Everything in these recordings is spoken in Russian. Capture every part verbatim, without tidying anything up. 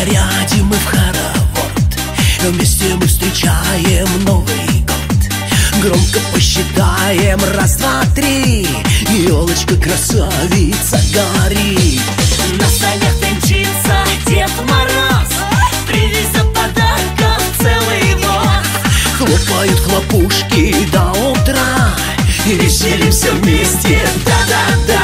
Зарядим мы в хоровод, вместе мы встречаем Новый год. Громко посчитаем: раз, два, три, елочка красавица горит. На санях мчится Дед Мороз, привезет подарков целый воз. Хлопают хлопушки до утра, и веселимся вместе, да-да-да.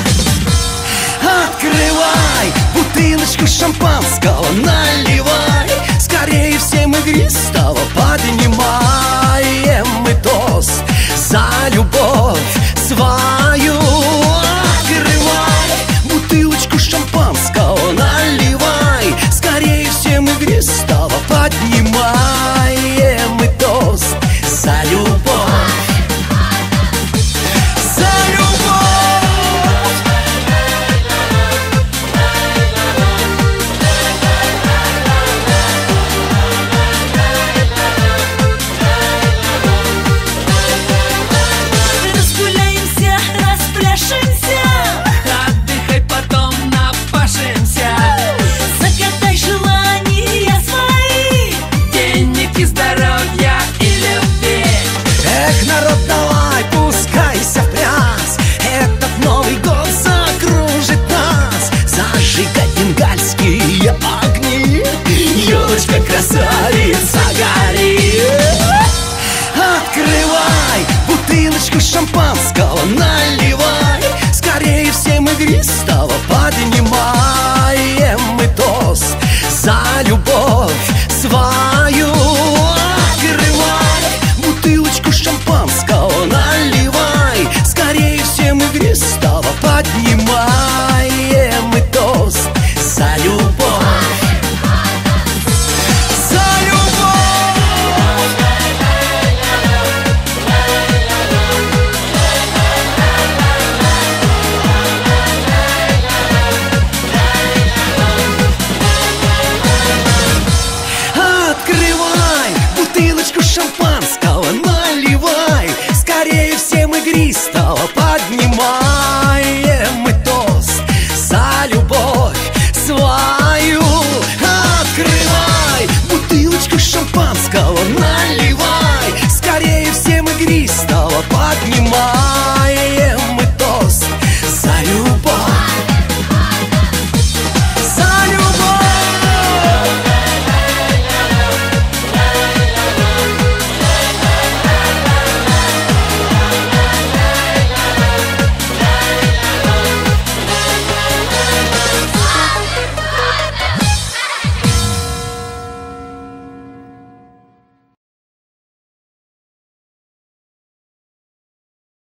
Открывай бутылочку шампанского, наливай, скорее всем игристого поднимаем мы тост за любовь свою. Открывай бутылочку шампанского, наливай, скорее всем игристого поднимаем мы тост за любовь. Бенгальские огни, елочка красавица горит. Открывай бутылочку шампанского, наливай, скорее всем игристого поднимаем мы тост за любовь свою. Открывай бутылочку шампанского, наливай, скорее всем игристого поднимаем мы тост за любовь. За любовь. Открывай бутылочку шампанского, наливай, скорее всем игристого поднимаем мы тост за любовь свою. Открывай бутылочку шампанского, наливай, скорее всем игристого поднимай.